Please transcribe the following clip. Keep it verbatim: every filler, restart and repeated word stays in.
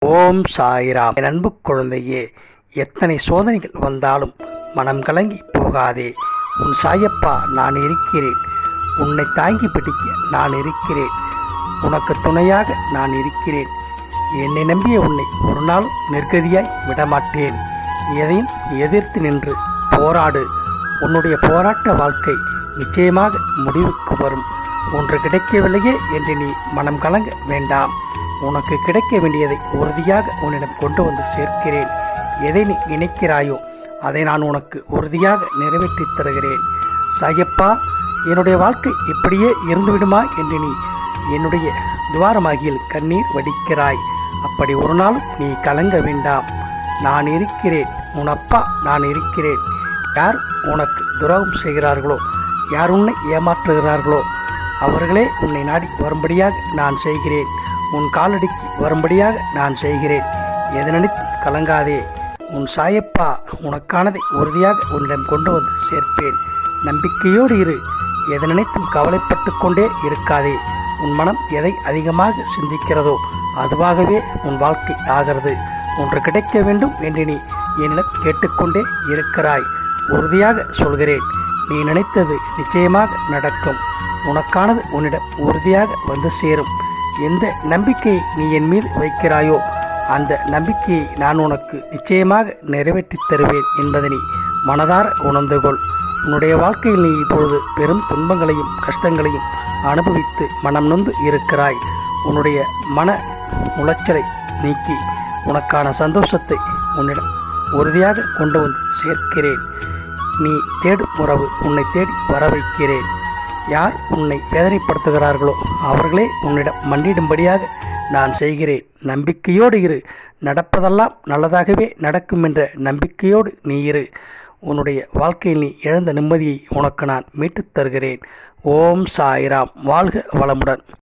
ஓம் சாய்ராம். என் அன்பு குழந்தையே, எத்தனை சோதனைகள் வந்தாலும் மனம் கலங்கி போகாதே. உன் சாயப்பா நான் இருக்கிறேன். உன்னை தாங்கி பிடிக்க நான் இருக்கிறேன். உனக்கு துணையாக நான் இருக்கிறேன். என்னை நம்பிய உன்னை ஒரு நாளும் நிர்கதியாய் விடமாட்டேன். எதையும் எதிர்த்து நின்று போராடு. உன்னுடைய போராட்ட வாழ்க்கை நிச்சயமாக முடிவுக்கு வரும். ஒன்று கிடைக்கவில்லையே என்று நீ மனம் கலங்க வேண்டாம். உனக்கு கிடைக்க வேண்டியதை உறுதியாக உன்னிடம் கொண்டு வந்து சேர்க்கிறேன். எதை நீ நினைக்கிறாயோ அதை நான் உனக்கு உறுதியாக நிறைவேற்றித் தருகிறேன். சாயப்பா, என்னுடைய வாழ்க்கை இப்படியே இருந்துவிடுமா என்று நீ என்னுடைய துவாரமாகியில் கண்ணீர் வடிக்கிறாய். அப்படி ஒரு நாளும் நீ கலங்க வேண்டாம். நான் இருக்கிறேன். உன் அப்பா நான் இருக்கிறேன். யார் உனக்கு துரோகம் செய்கிறார்களோ, யார் உன்னை ஏமாற்றுகிறார்களோ அவர்களே உன்னை நாடி வரும்படியாக நான் செய்கிறேன். உன் காலடிக்கு வரும்படியாக நான் செய்கிறேன். எதை நினைத்து கலங்காதே. உன் சாயப்பா உனக்கானதை உறுதியாக உன்னிடம் கொண்டு வந்து சேர்ப்பேன். நம்பிக்கையோடு இரு. எதை நினைத்தும் கவலைப்பட்டு கொண்டே இருக்காதே. உன் மனம் எதை அதிகமாக சிந்திக்கிறதோ அதுவாகவே உன் வாழ்க்கை ஆகிறது. ஒன்று கிடைக்க வேண்டும் என்று நீ என்னிடம் கேட்டுக்கொண்டே இருக்கிறாய். உறுதியாக சொல்கிறேன், நீ நினைத்தது நிச்சயமாக நடக்கும். உனக்கானது உன்னிடம் உறுதியாக வந்து சேரும். எந்த நம்பிக்கையை நீ என் மீது வைக்கிறாயோ அந்த நம்பிக்கையை நான் உனக்கு நிச்சயமாக நிறைவேற்றித் தருவேன் என்பதை நீ மனதார உணர்ந்து கொள். உன்னுடைய வாழ்க்கையில் நீ இப்பொழுது பெரும் துன்பங்களையும் கஷ்டங்களையும் அனுபவித்து மனம் நொந்து இருக்கிறாய். உன்னுடைய மன உளைச்சலை நீக்கி உனக்கான சந்தோஷத்தை உன்னிடம் உறுதியாக கொண்டு வந்து சேர்க்கிறேன். நீ தேடும் உறவு உன்னை தேடி வர வைக்கிறேன். யார் உன்னை வேதனைப்படுத்துகிறார்களோ அவர்களே உன்னிடம் மன்னிடும்படியாக நான் செய்கிறேன். நம்பிக்கையோடு இரு. நடப்பதெல்லாம் நல்லதாகவே நடக்கும் என்ற நம்பிக்கையோடு நீ இரு. உன்னுடைய வாழ்க்கையில் நீ இழந்த நிம்மதியை உனக்கு நான் மீட்டுத் தருகிறேன். ஓம் சாய்ராம். வாழ்க வளமுடன்.